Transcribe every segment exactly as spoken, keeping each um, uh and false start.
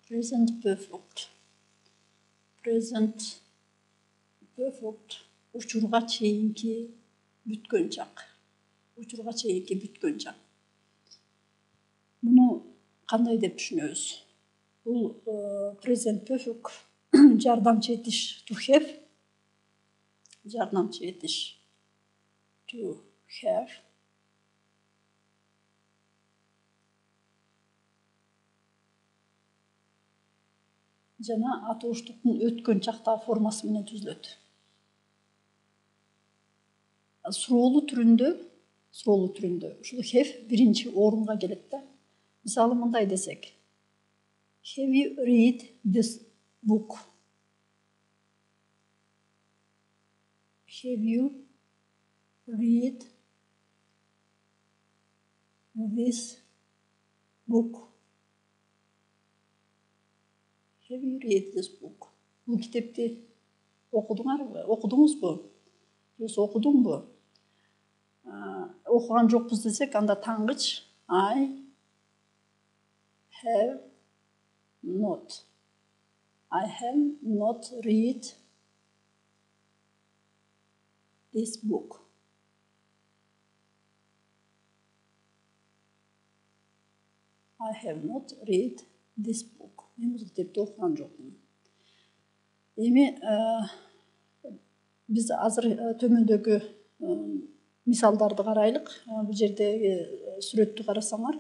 Present perfect. Present perfect учурга чейинки бүткөн чак. Учурга чейинки бүткөн чак. Муну кандай деп түшүнөбүз? Бул present perfect жардамчы этиш to have. Жардамчы этиш to have. Жана атооштуктун өткөн чактагы формасы менен түзүлөт. Суроолуу түрүндө, суроолуу түрүндө ушул have биринчи орунга келет да. Мисалы мындай десек. Have you read this book? Have you read this book? Have you read this book? Бул китепти окудуңарбы? Окудуңузбу? Же окудуңбу? Окуган жокпуз десек, анда таңгыч I have not. I have not read this book. I have not read this book. Мен бул китепти окуган жокмун. Эми биз азыр төмөндөгү мисалдарды карайлык. Бул жердеги сүрөттү карасаңар,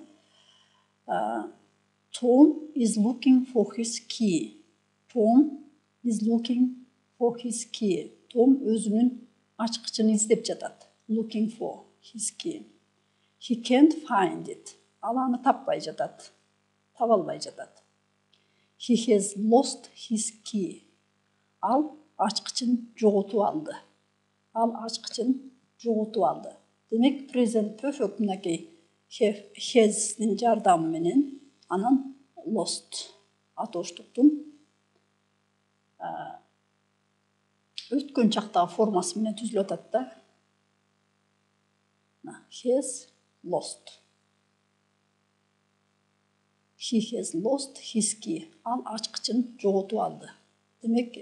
Tom is looking for his key. Tom is looking for his key. Tom өзүнүн ачкычын издеп жатат. Looking for his key. He can't find it. Ал аны таппай жатат. Таба албай жатат. He has lost his key. Ал ачкычын жоготуп алды. Ал ачкычын жоготуп алды. Демек, present perfect мынакей has'нин жардамы менен анан lost атооштуктун өткөн чактагы формасы менен түзүлүп атат да. Has lost. He has lost his key. Ал ачкычын жоготуп алды. Демек,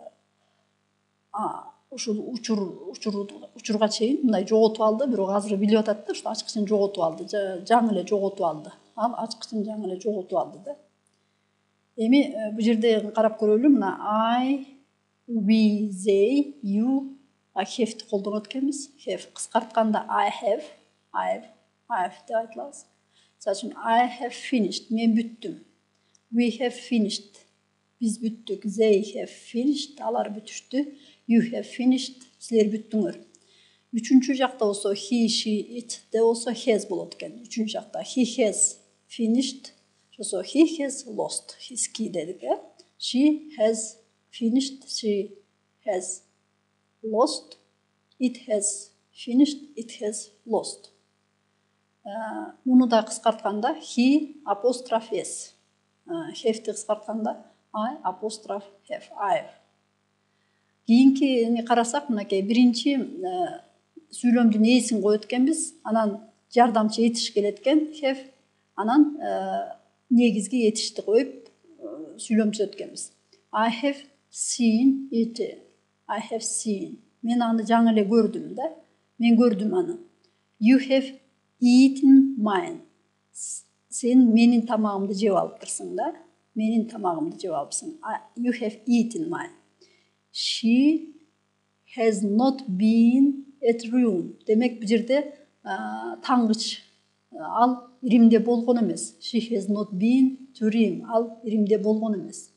ушул учур учурга чейин мындай жоготуп алды, бирок азыр билип атат да, ушул ачкычын жоготуп алды, жаңы эле жоготуп алды. Ал ачкычын жаңы эле жоготуп алды да. Эми бул жерде карап көрөлү, мына I, we, they, you, have-ти колдонот экенбиз. Have кыскартканда I have, I have, I have деп айтылабыз. Мисалы I have finished, мен бүттүм. We have finished, биз бүттүк. They have finished, алар бүтүштү. You have finished, силер бүттүңөр. Үчүнчү жакта болсо he, she, it де болсо has болот экен. Үчүнчү жакта he has finished, so he has lost his key дедик, э? She has finished, she has lost, it has finished, it has lost. Муну да кыскартканда he apostrophe s. Have-ти кыскартканда I apostrophe have, I have. Кийинкини карасак, мынакей биринчи сүйлөмдүн ээсин коет экенбиз, анан жардамчы этиш келет экен, have, анан негизги этишти коюп сүйлөм түзөт экенбиз. I have seen it. I have seen. Мен аны жаңы эле көрдүм да. Мен көрдүм аны. You have eaten mine. Сен менин тамагымды жеп алыптырсың да. Менин тамагымды жеп алыпсың. You have eaten mine. She has not been at room. Демек, бул жерде таңгыч. Ал Римде болгон эмес. She has not been to Rome. Ал Римде болгон эмес.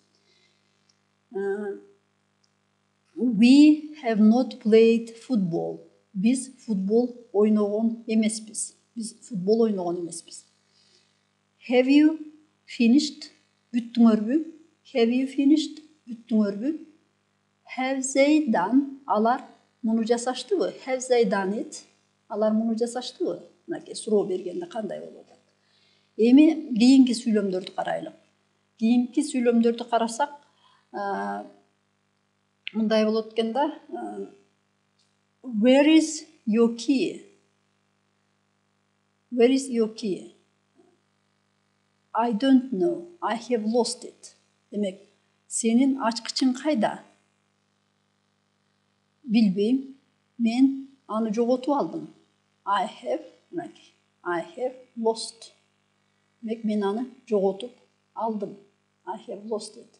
We have not played football. Биз футбол ойногон эмеспиз. Биз футбол ойногон эмеспиз. Have you finished? Бүттүңөрбү? Have you finished? Бүттүңөрбү? Have they done? Алар муну жасаштыбы? Have they done it? Алар муну жасаштыбы? Мынакей суроо бергенде кандай болот? Эми кийинки сүйлөмдөрдү карайлык. Кийинки сүйлөмдөрдү карасак, мындай болот экен да. Where is your key? Where is your key? I don't know. I have lost it. Demek senin açkычың кайда? Bilbeyim. Men anı jogotуп aldım. I have, I have lost. Demek men anı jogotуп aldım. I have lost it.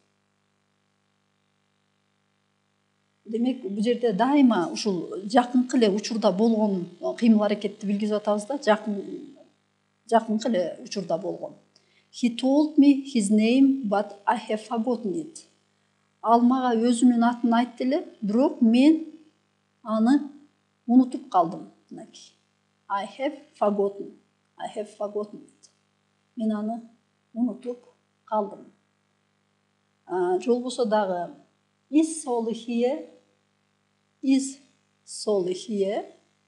Demek bu жерде дайыма ушул жакынкы эле учурда болгон кыймыл аракетти билгизип атабыз да, жакын жакынкы эле учурда болгон. He told me his name, but I have forgotten it. Ал мага өзүнүн атын айтты эле, бирок мен аны унутуп калдым. I have forgotten. I have forgotten it. Мен аны унутуп калдым. Жол болсо дагы is Sally here? Is Sally here?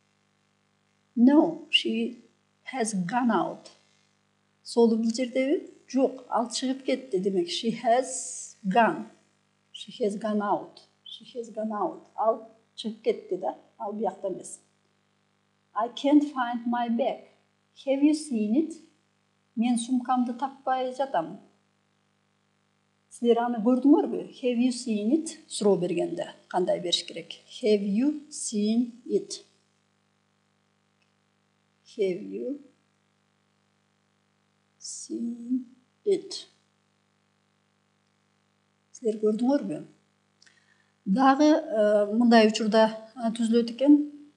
No, she has gone out. Sally бул жердеби? Жок, ал чыгып кетти демек. She has gone. She has gone out. She has gone out. Ал чыгып кетти да, ал биякта эмес. I can't find my bag. Have you seen it? Мен сумкамды таппай жатам. Силер аны көрдүңөрбү? Have you seen it? Суроо бергенде кандай бериш керек? Have you seen it? Have you seen it? Силер көрдүңөрбү? Дагы мындай учурда түзүлөт экен.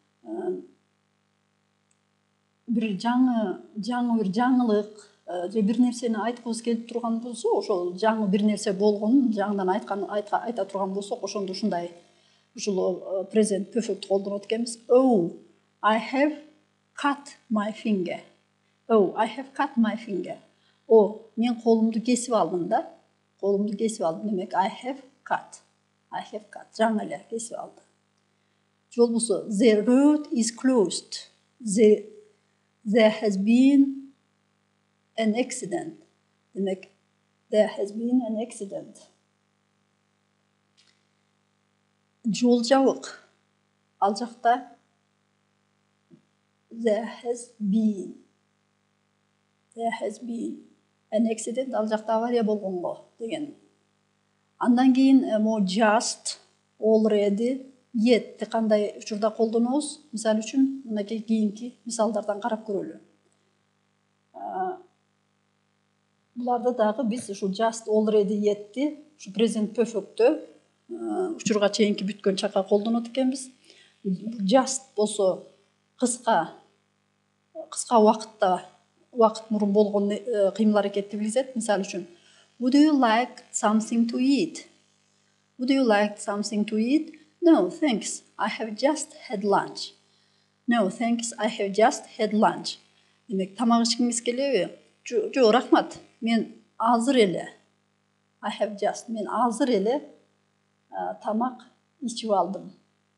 Бир жаңы, жаңы бир жаңылык же бир нерсени айткыбыз келип турган болсо, ошол жаңы бир нерсе болгонун жаңыдан айткан айта турган болсок, ошондо ушундай ушул present perfect колдонот экенбиз. Oh, I have cut my finger. Oh, I have cut my finger. О, мен колумду кесип алдым да. Колумду кесип алдым. Демек I have cut. I have cut. Жаңы эле кесип алды. Жол болсо the road is closed. The There has been an accident. Demek there has been an accident. Жол жабык. Ал жакта there has been. There has been an accident. Ал жакта авария болгонго деген. Андан кийин мо just, already, yet кандай учурда колдонобуз? Мисалы үчүн, мынакей кийинки мисалдардан карап көрөлү. Буларда дагы биз ушу just, already, yet'ти ушу present perfect'тө учурга чейинки бүткөн чакка колдонот экенбиз. Just болсо кыска кыска убакытта убакыт мурун болгон кыймыл аракетти билгизет. Мисалы үчүн, would you like something to eat? Would you like something to eat? No, thanks. I have just had lunch. No, thanks. I have just had lunch. Демек, тамак ичкиңиз келеби? Жок, рахмат. Мен азыр эле. I have just. Мен азыр эле тамак ичип алдым.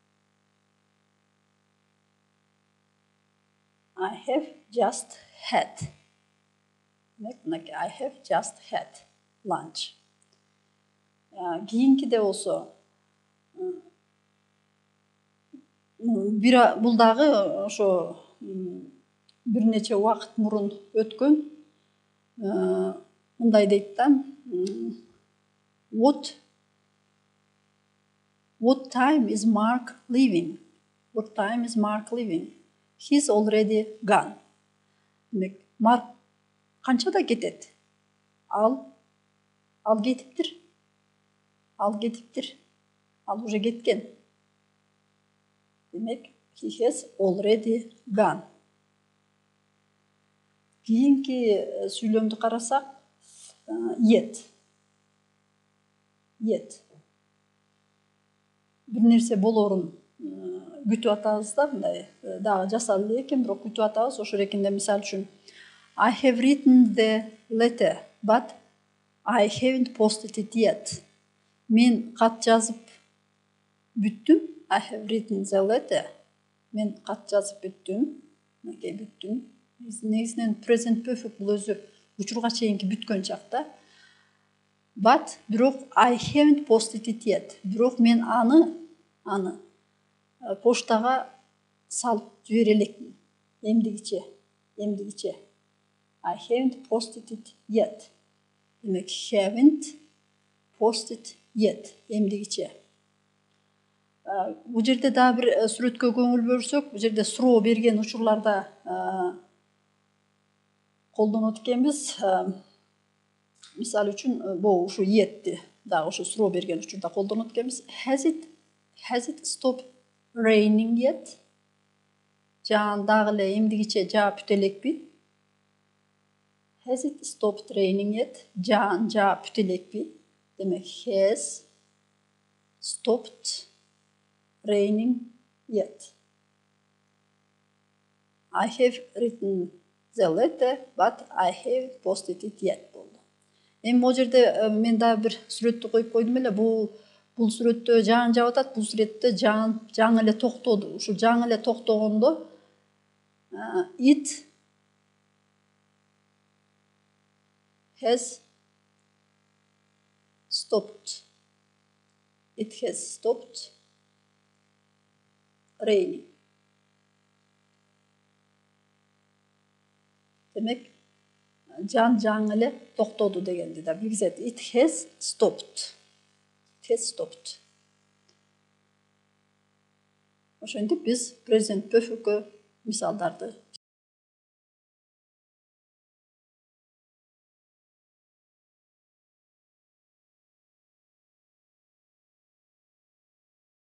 I have just had. Демек, I have just had lunch. Кийинки де болсо бир бул дагы ошо бир нече убакыт мурун өткөн. Мындай дейт да. What What time is Mark leaving? What time is Mark leaving? He's already gone. Демек, Марк канчада кетет? Ал ал кетиптир. Ал кетиптир. Ал уже кеткен. Демек, he has already gone. Кийинки сүйлөмдү карасак, yet. Yet. Бир нерсе болорун күтүп атабыз да, мындай дагы жасалып эле экен, бирок күтүп атабыз. Ошол экенде мисалы үчүн I have written the letter, but I haven't posted it yet. Мен кат жазып бүттүм. I have written the letter. Мен кат жазып бүттүм. Мынакей бүттүм. Негизинен present perfect бул өзү учурга чейинки бүткөн чакта. But бирок I haven't posted it yet. Бирок мен аны аны поштага салып жибере элекмин. Эмдигиче, эмдигиче. I haven't posted it yet. Демек haven't posted yet emdigичe. Bu жерде да bir сүрөткө көңүл бөлсөк, bu жерде суроо берген учурларда колдонот экенбиз. Мисалы үчүн бул ушу yetти да ушу суроо берген учурда колдонот экенбиз. Has it has it stopped raining yet? Жаан дагы эле эмдигиче жаап бүтө элекпи? Has it stopped raining yet? Жаан жаап бүтө элекпи? Демек has stopped raining yet. I have written the letter, but I have posted it yet болду. Эми могу жерде мен дагы бир сүрөттү коюп койдум эле. Бул бул сүрөттө жаан жаап атат, бул сүрөттө жаан жаңы эле токтоду. Ушул жаңы эле токтогондо it has stopped. It has stopped raining. Demek жан жаңы эле токтоду дегенди да билгизет. It has stopped. It has stopped. Ошентип биз present perfect'e мисалдарды